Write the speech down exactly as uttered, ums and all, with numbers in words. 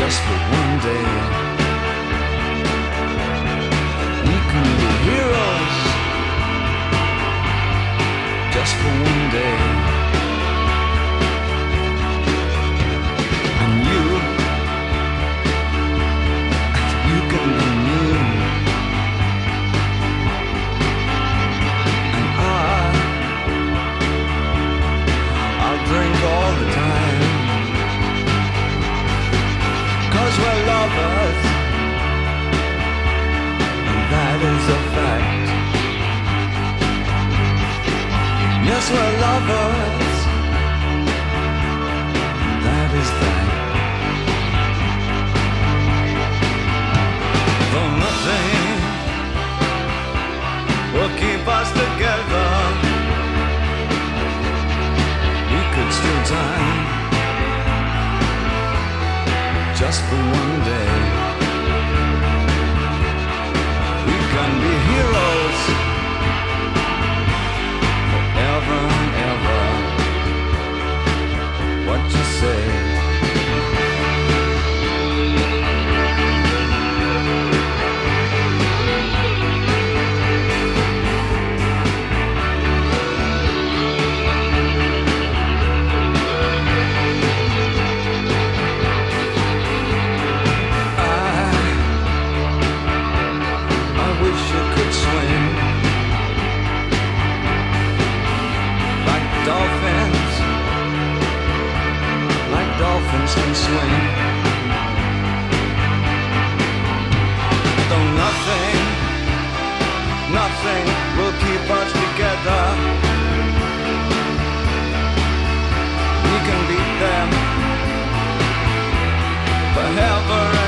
just for one day. We can be heroes just for one day. And you, you can be me. And I, I'll drink all the time. 'Cause we're lovers, and that is a fact. Yes, we're lovers, and that is that. Though nothing will keep us together, we could steal time just for one day. We can be heroes forever and ever. What you say? Dolphins, like dolphins can swim. Though nothing, nothing will keep us together. We can beat them forever.